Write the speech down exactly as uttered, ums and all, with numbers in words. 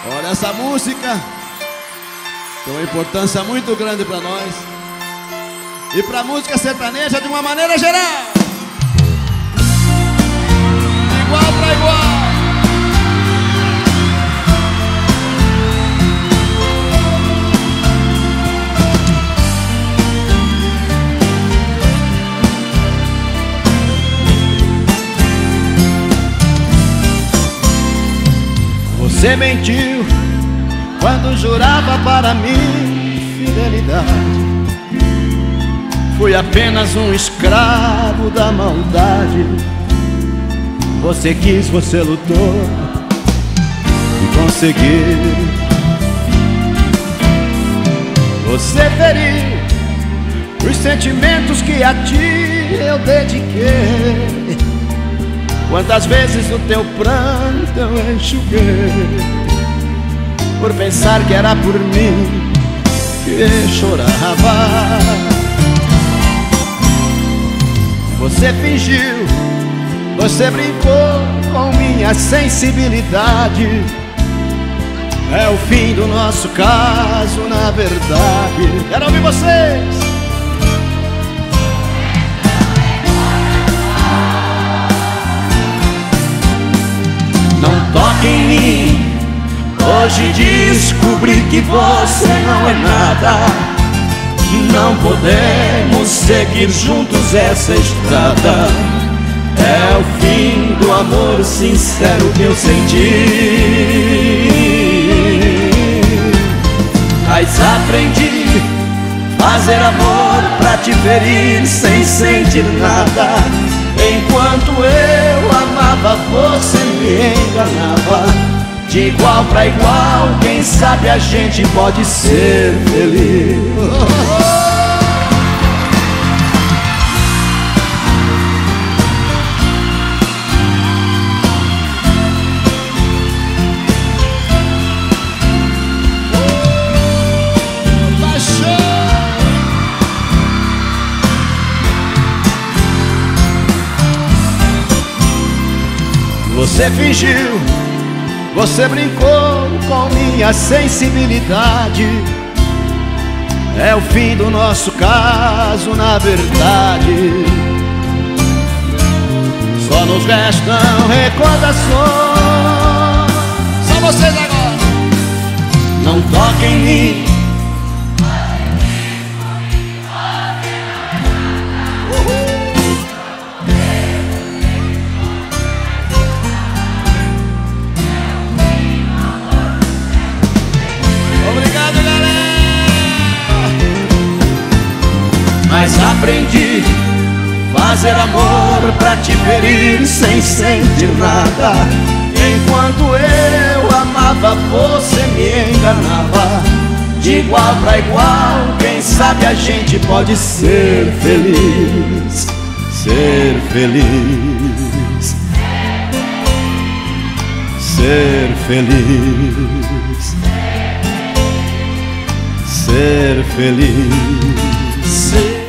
Olha, essa música tem uma importância muito grande para nós e para a música sertaneja de uma maneira geral. Igual para igual. Você mentiu quando jurava para mim fidelidade. Fui apenas um escravo da maldade. Você quis, você lutou e conseguiu. Você feriu os sentimentos que a ti eu dediquei. Quantas vezes o teu pranto eu enxuguei, por pensar que era por mim que chorava. Você fingiu, você brincou com minha sensibilidade. É o fim do nosso caso, na verdade. Quero ouvir vocês. Não toque em mim, hoje descobri que você não é nada. Não podemos seguir juntos essa estrada. É o fim do amor sincero que eu senti. Mas aprendi a fazer amor pra te ferir sem sentir nada. Enquanto eu amava, você me enganava. De igual pra igual, quem sabe a gente pode ser feliz. Você fingiu, você brincou com minha sensibilidade. É o fim do nosso caso, na verdade. Só nos restam recordações. Só vocês agora. Não toquem em mim. Mas aprendi a fazer amor pra te ferir sem sentir nada. Enquanto eu amava, você me enganava. De igual pra igual, quem sabe a gente pode ser feliz. Ser feliz. Ser feliz. Ser feliz. Ser